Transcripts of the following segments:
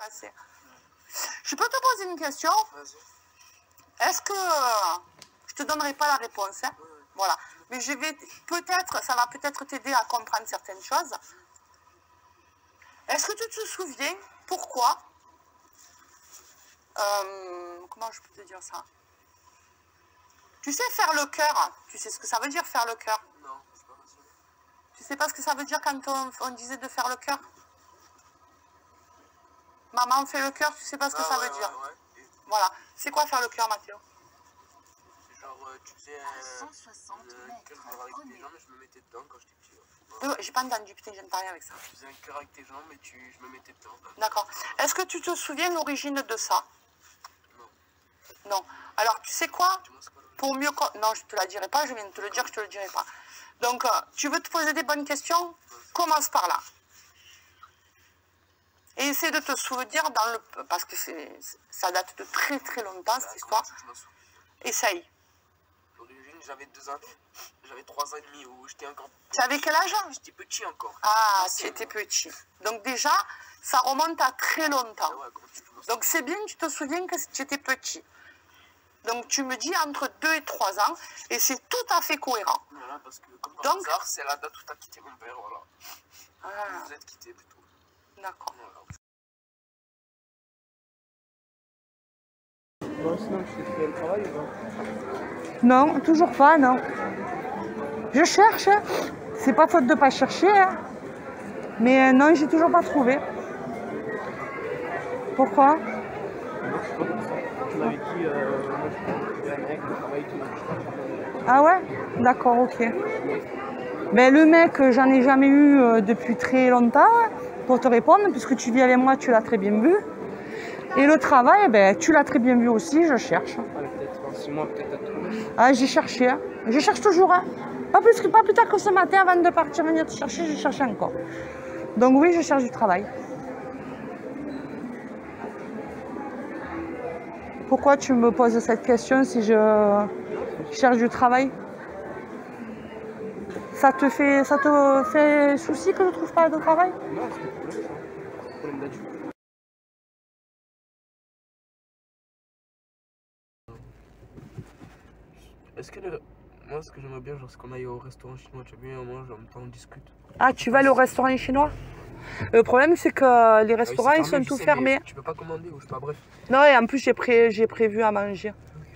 Assez. Je peux te poser une question? Vas-y. Est-ce que je te donnerai pas la réponse, hein? Oui. Voilà. Mais je vais peut-être, ça va peut-être t'aider à comprendre certaines choses. Est-ce que tu te souviens pourquoi comment je peux te dire ça? Tu sais faire le cœur? Tu sais ce que ça veut dire faire le cœur? Non, je sais pas sûr. Tu sais pas ce que ça veut dire quand on disait de faire le cœur? Maman fait le cœur, tu sais pas ce que ça veut dire? Ouais. Voilà. C'est quoi faire le cœur, Mathéo? Genre, tu faisais un cœur avec tes jambes et je me mettais dedans quand j'étais petit. J'ai pas entendu, putain, j'aime pas rien avec ça. Tu faisais un cœur avec tes jambes et je me mettais dedans. D'accord. Est-ce que tu te souviens l'origine de ça? Non. Non. Alors, tu sais quoi? Tu vois, c'est quoi Pour mieux... Non, je te la dirai pas, je viens de te le dire que je te le dirai pas. Donc, tu veux te poser des bonnes questions? Commence par là. Et essaie de te souvenir dans le... Parce que ça date de très très longtemps, cette histoire. Essaye. L'origine, j'avais 2 ans. J'avais 3 ans et demi où j'étais encore... Tu avais quel âge? J'étais petit encore. Ah, tu étais petit. Donc déjà, ça remonte à très longtemps. Ouais, donc c'est bien, tu te souviens que tu étais petit. Donc tu me dis entre 2 et 3 ans, et c'est tout à fait cohérent. Voilà, parce que comme par hasard, c'est la date où tu as quitté mon père, voilà. Ah. Vous êtes quitté plutôt. D'accord. Voilà. Bon, sinon, tu t'es fait le travail ou pas? Non, toujours pas, non. Je cherche, c'est pas faute de pas chercher, hein. Mais non, j'ai toujours pas trouvé. Pourquoi? Non, je sais pas comme ça. Tu m'avais dit, moi je crois qu'il y a un mec qui travaille tout. Ah ouais? D'accord, ok. Ben, le mec, j'en ai jamais eu depuis très longtemps, pour te répondre, puisque tu vis avec moi, tu l'as très bien vu. Et le travail, ben, tu l'as très bien vu aussi, je cherche. Allez, peut-être dans 6 mois, peut-être à trouver. Ah, j'ai cherché, hein. Je cherche toujours, hein. Pas plus tard que ce matin, avant de partir venir te chercher, je cherche encore. Donc oui, je cherche du travail. Pourquoi tu me poses cette question si je cherche du travail? Ça te fait souci que je ne trouve pas de travail? Non, c'est le problème, ça. C'est le problème d'adulte. Est-ce que moi, ce que j'aimerais bien, genre, c'est qu'on aille au restaurant chinois. Tu as bien, on mange, en même temps, on discute. Ah, tu vas aller au restaurant chinois? Le problème, c'est que les restaurants, ils sont tous fermés. Tu peux pas commander ou je sais pas, bref. Non, et en plus, j'ai prévu à manger.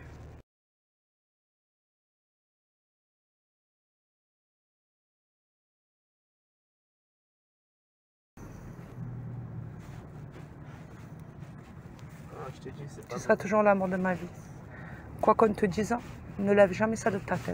Ah, je t'ai dit, c'est pas Tu seras toujours l'amour de ma vie. Quoi qu'on te dise, ne lève jamais ça de ta tête.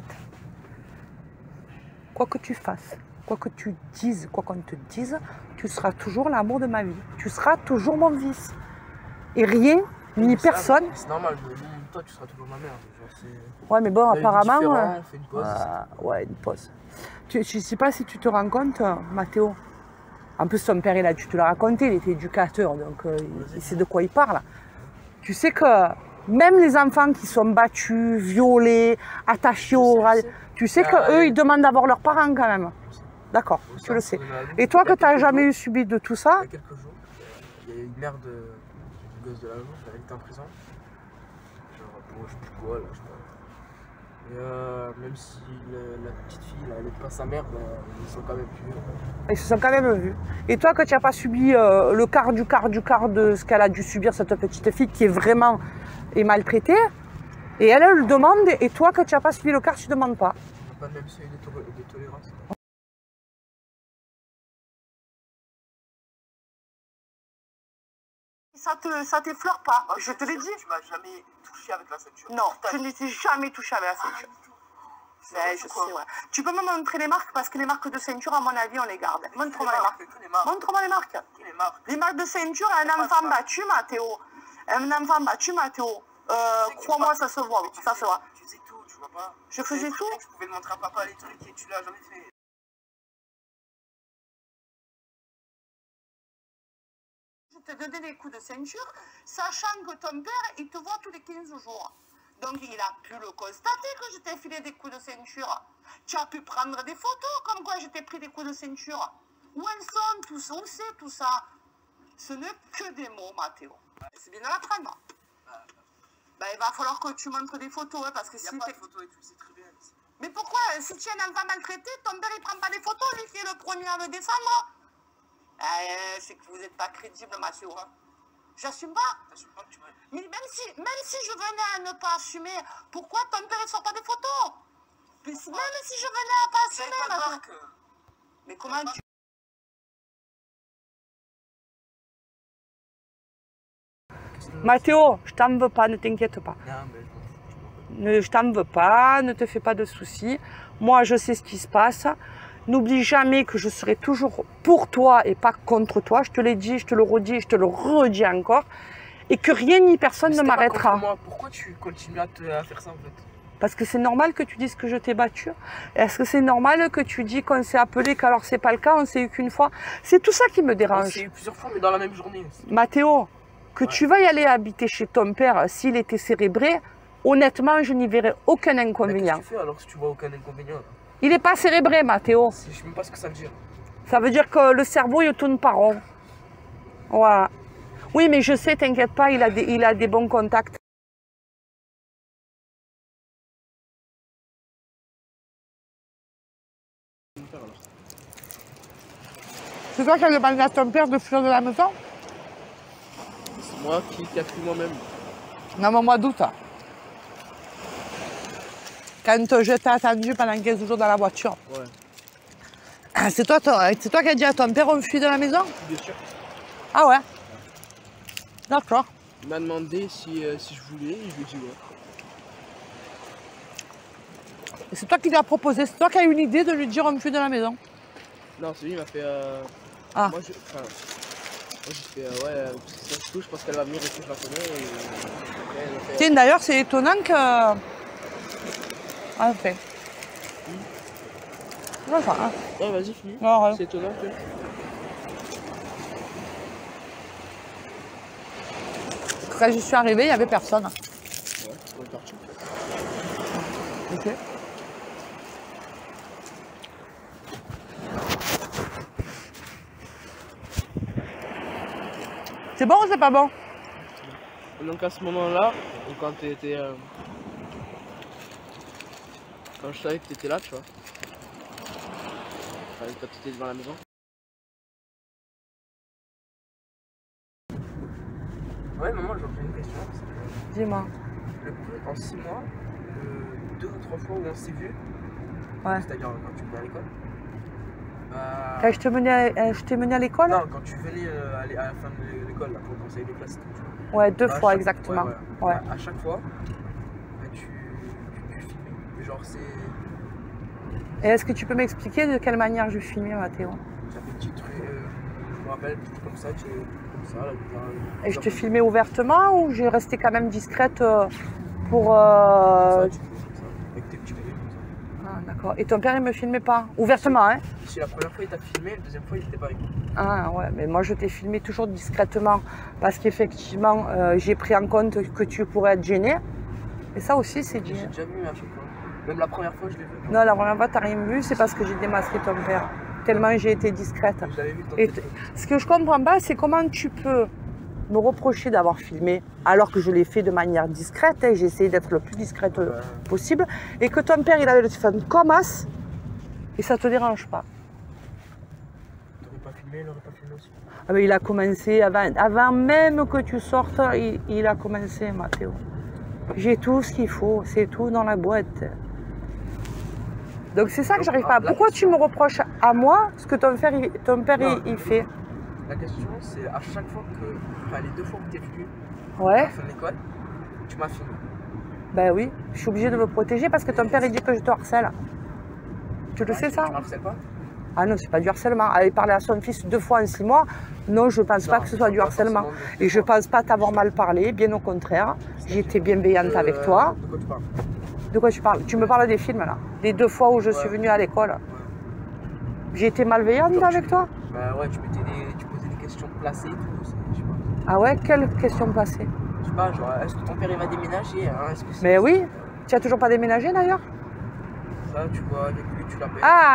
Quoi que tu fasses, quoi que tu dises, quoi qu'on te dise, tu seras toujours l'amour de ma vie. Tu seras toujours mon fils. Et rien, ni personne. C'est normal, toi, tu seras toujours ma mère. Ouais, mais bon, apparemment. On fait une pause. Ouais, une pause. Je ne sais pas si tu te rends compte, Mathéo. En plus, ton père, tu te l'as raconté, il était éducateur, donc il sait de quoi il parle. Tu sais que même les enfants qui sont battus, violés, attachés au rad, tu sais qu'eux, ils demandent d'avoir leurs parents quand même. D'accord, tu le sais. Et toi, que tu n'as jamais eu subi de tout ça? Il y a quelques jours, il y a une mère du gosse de la jour, elle était en prison. Genre pour je sais plus quoi, là, je sais pas. Et même si la petite fille, là, elle n'est pas sa mère, ben, ils sont quand même vus. Ils se sont quand même vus. Et toi, que tu n'as pas subi le quart de ce qu'elle a dû subir, cette petite fille qui est vraiment maltraitée, et elle le demande, et toi, que tu n'as pas subi le quart, tu ne demandes pas. On n'a pas le même seuil de tolérance. Ça t'effleure pas, je te l'ai dit. Tu m'as jamais touché avec la ceinture. Non, tu ne t'es jamais touché avec la ceinture. Ouais, je sais, ouais. Tu peux me montrer les marques, parce que les marques de ceinture, à mon avis, on les garde. Montre-moi les marques. Montre-moi les marques. Les marques de ceinture, un enfant battu, Mathéo. Un enfant battu, Mathéo. Crois-moi, ça se voit. Ça se voit. Tu faisais tout, tu vois pas. Je faisais tout. Je pouvais le montrer à papa, les trucs, et tu l'as jamais fait. Je te donnais des coups de ceinture, sachant que ton père, il te voit tous les 15 jours. Donc il a pu le constater que je t'ai filé des coups de ceinture. Tu as pu prendre des photos comme quoi je t'ai pris des coups de ceinture. Où elles sont, tout ça, où c'est tout ça? Ce n'est que des mots, Mathéo. C'est bien de l'apprendre. Ben, il va falloir que tu montres des photos, hein, parce que si... Il n'y a pas de photos et tout, c'est très bien. Mais pourquoi, si tu es un enfant maltraité, ton père il prend pas des photos, lui qui est le premier à me descendre? C'est que vous n'êtes pas crédible, Mathéo. Hein. J'assume pas. Mais même si je venais à ne pas assumer, pourquoi ton père ne sort pas des photos? Même si je venais à pas assumer, Mathéo. Mais comment tu... Mathéo, je t'en veux pas, ne t'inquiète pas. Je t'en veux pas, ne te fais pas de soucis. Moi, je sais ce qui se passe. N'oublie jamais que je serai toujours pour toi et pas contre toi. Je te l'ai dit, je te le redis, je te le redis encore. Et que rien ni personne ne m'arrêtera. Pourquoi tu continues à faire ça en fait? Parce que c'est normal que tu dises que je t'ai battu. Est-ce que c'est normal que tu dis qu'on s'est appelé, qu'alors c'est pas le cas, on s'est eu qu'une fois? C'est tout ça qui me dérange. On s'est eu plusieurs fois, mais dans la même journée. Mathéo, que tu veuilles aller habiter chez ton père s'il était cérébré, honnêtement, je n'y verrais aucun inconvénient. Qu'est-ce que tu fais alors si tu vois aucun inconvénient? Il n'est pas cérébré, Mathéo. Je ne sais même pas ce que ça veut dire. Ça veut dire que le cerveau, il tourne pas rond. Voilà. Oui, mais je sais, t'inquiète pas, il a des bons contacts. C'est toi qui as demandé à ton père de fuir de la maison? C'est moi qui a pris moi-même. Non, mais au mois d'août. Quand je t'ai attendu pendant 15 jours dans la voiture. Ouais. C'est toi qui as dit à ton père, on fuit de la maison? Bien sûr. Ah ouais? D'accord. Il m'a demandé si je voulais, et je lui ai dit ouais. C'est toi qui lui as proposé, c'est toi qui as eu une idée de lui dire on fuit de la maison? Non, c'est lui qui m'a fait... Ah. Moi, j'ai fait ouais, ça se touche, je pense qu'elle va venir et tout, je la connais. Tiens, d'ailleurs, c'est étonnant que... Ah, ok. Enfin, hein. Ouais, vas-y, finis. Ouais. C'est étonnant que... Quand je suis arrivée, il n'y avait personne. Ouais, on est parti. Ok. C'est bon ou c'est pas bon? Donc à ce moment-là, quand tu étais... Quand je savais que tu étais là, tu vois. Enfin, quand tu étais devant la maison. Ouais, maman, j'ai une question. Dis-moi. En 6 mois, 2 ou 3 fois où on s'est vu, Ouais. c'est-à-dire quand tu venais à l'école. Quand je t'ai mené à l'école? Non, quand tu venais à la fin de l'école, là, pour conseiller les classes. Ouais, 2 fois exactement. Ouais. À chaque fois, tu filmais. Genre, c'est. Et est-ce que tu peux m'expliquer de quelle manière je filmais, Mathéo? Ça fait petit truc, je me rappelle, petit comme ça, comme ça. Là, Et je te filmais ouvertement ou j'ai resté quand même discrète pour... Ça, tu fais comme ça, avec tes petits bébés comme ça. Ah, d'accord. Et ton père, il me filmait pas? Ouvertement, hein? Si la première fois il t'a filmé, la deuxième fois il n'était pas avec toi. Ah ouais, mais moi je t'ai filmé toujours discrètement parce qu'effectivement j'ai pris en compte que tu pourrais être gêné. Et ça aussi c'est J'ai gêné. déjà vu à chaque fois. Même la première fois je l'ai vu. Non, la première fois t'as rien vu, c'est parce que j'ai démasqué ton père. Tellement j'ai été discrète. Je l'avais vu dans Et tes ce que je comprends pas, c'est comment tu peux me reprocher d'avoir filmé alors que je l'ai fait de manière discrète, hein, j'ai essayé d'être le plus discrète possible, et que ton père il avait le téléphone comme as et ça te dérange pas. T'aurais pas filmé, il aurait pas filmé aussi. Ah ben, il a commencé, avant même que tu sortes, il a commencé, Mathéo. J'ai tout ce qu'il faut, c'est tout dans la boîte. Donc c'est ça que j'arrive pas. Pourquoi tu me reproches à moi ce que ton père il fait? La question c'est à chaque fois que, enfin les 2 fois que tu es venu à Ouais. la fin de l'école, tu m'as filmé. Ben oui, je suis obligée de me protéger parce que ton père il dit que je te harcèle. Tu le sais ça? Tu m'harcèles pas? Ah non, c'est pas du harcèlement. Aller parler à son fils 2 fois en 6 mois, non, je pense pas que ce soit du harcèlement. Et je pense pas t'avoir mal parlé, bien au contraire. J'ai été bienveillante avec toi. De quoi tu parles? De quoi tu parles? Tu me parles des films là? Les 2 fois où je suis venue à l'école. J'ai été malveillante avec toi? Bah ouais, tu posais des questions placées et tout. Je sais pas. Ah ouais? Quelle question passée? Je sais pas, genre, est-ce que ton père il va déménager hein? Est-ce que c'est... Mais oui, tu as toujours pas déménagé d'ailleurs? Ça, tu vois, avec lui, tu l'appelles. Ah!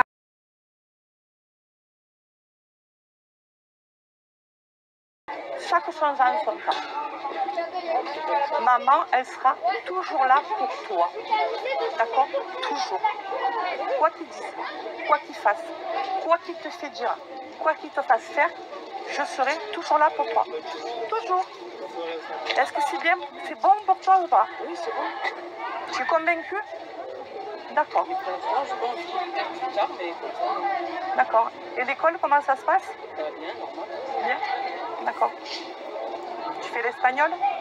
choses en son temps. Maman, elle sera toujours là pour toi. D'accord? Toujours. Quoi qu'il dise, quoi qu'il fasse, quoi qu'il te fait dire, quoi qu'il te fasse faire, je serai toujours là pour toi. Toujours. Est-ce que c'est bien, c'est bon pour toi ou pas? Oui, c'est bon. Tu es convaincu? D'accord. D'accord. Et l'école, comment ça se passe? Bien, normal. Bien. D'accord. Tu fais l'espagnol?